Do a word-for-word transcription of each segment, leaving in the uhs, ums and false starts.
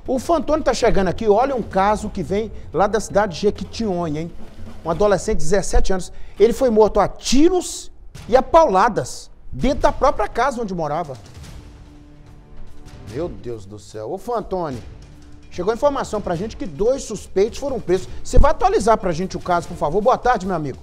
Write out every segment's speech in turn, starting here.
O Fantônio tá chegando aqui, olha um caso que vem lá da cidade de Jequitinhonha, hein? Um adolescente de dezessete anos, ele foi morto a tiros e a pauladas, dentro da própria casa onde morava. Meu Deus do céu. Ô Fantônio, chegou informação pra gente que dois suspeitos foram presos. Você vai atualizar pra gente o caso, por favor? Boa tarde, meu amigo.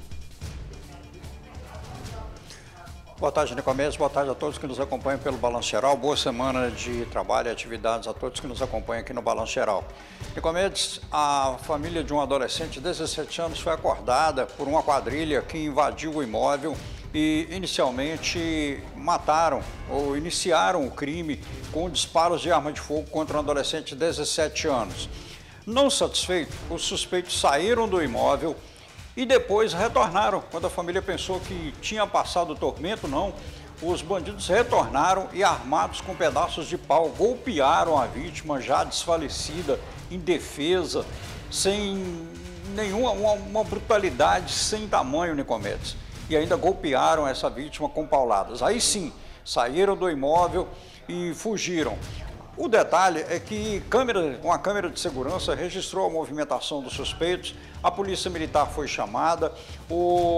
Boa tarde, Nicomedes. Boa tarde a todos que nos acompanham pelo Balanço Geral. Boa semana de trabalho e atividades a todos que nos acompanham aqui no Balanço Geral. Nicomedes, a família de um adolescente de dezessete anos foi acordada por uma quadrilha que invadiu o imóvel e inicialmente mataram ou iniciaram o crime com disparos de arma de fogo contra um adolescente de dezessete anos. Não satisfeito, os suspeitos saíram do imóvel e depois retornaram. Quando a família pensou que tinha passado o tormento, não. Os bandidos retornaram e, armados com pedaços de pau, golpearam a vítima já desfalecida, indefesa, sem nenhuma uma, uma brutalidade sem tamanho, Nicomedes. E ainda golpearam essa vítima com pauladas. Aí sim, saíram do imóvel e fugiram. O detalhe é que câmera, uma câmera de segurança registrou a movimentação dos suspeitos, a polícia militar foi chamada, o,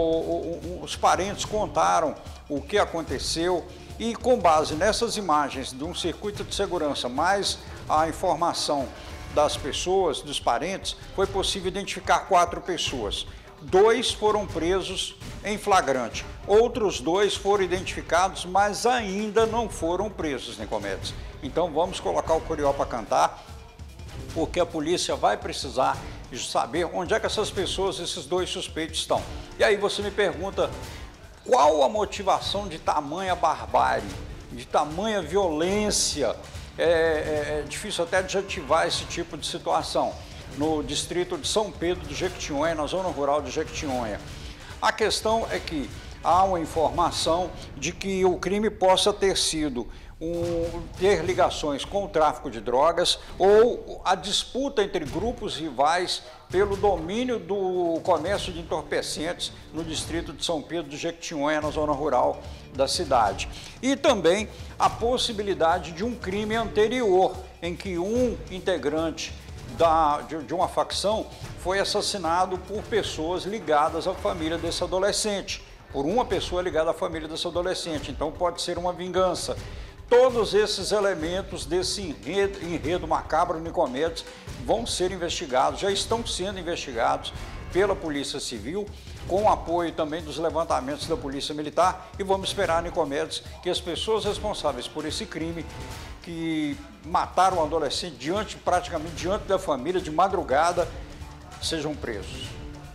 o, os parentes contaram o que aconteceu e, com base nessas imagens de um circuito de segurança, mais a informação das pessoas, dos parentes, foi possível identificar quatro pessoas. Dois foram presos em flagrante, outros dois foram identificados, mas ainda não foram presos, Nicomedes. Então vamos colocar o Curió para cantar, porque a polícia vai precisar saber onde é que essas pessoas, esses dois suspeitos estão. E aí você me pergunta, qual a motivação de tamanha barbárie, de tamanha violência? É, é, é difícil até adjetivar esse tipo de situação no distrito de São Pedro de Jequitinhonha, na zona rural de Jequitinhonha. A questão é que há uma informação de que o crime possa ter sido um, ter ligações com o tráfico de drogas ou a disputa entre grupos rivais pelo domínio do comércio de entorpecentes no distrito de São Pedro de Jequitinhonha, na zona rural da cidade. E também a possibilidade de um crime anterior, em que um integrante Da, de, de uma facção foi assassinado por pessoas ligadas à família desse adolescente, por uma pessoa ligada à família desse adolescente, então pode ser uma vingança. Todos esses elementos desse enredo, enredo macabro, Nicomedes, vão ser investigados, já estão sendo investigados pela Polícia Civil, com apoio também dos levantamentos da Polícia Militar, e vamos esperar, Nicomedes, que as pessoas responsáveis por esse crime, que mataram um adolescente diante, praticamente diante da família, de madrugada, sejam presos.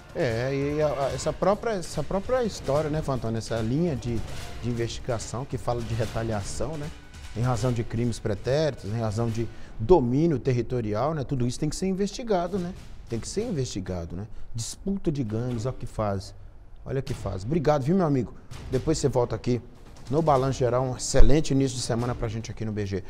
É, e a, a, essa, própria, essa própria história, né, Fantônio, essa linha de, de investigação que fala de retaliação, né, em razão de crimes pretéritos, em razão de domínio territorial, né, tudo isso tem que ser investigado, né, tem que ser investigado, né, disputa de gangues, olha o que faz, olha o que faz. Obrigado, viu, meu amigo? Depois você volta aqui no Balanço Geral, um excelente início de semana pra gente aqui no B G.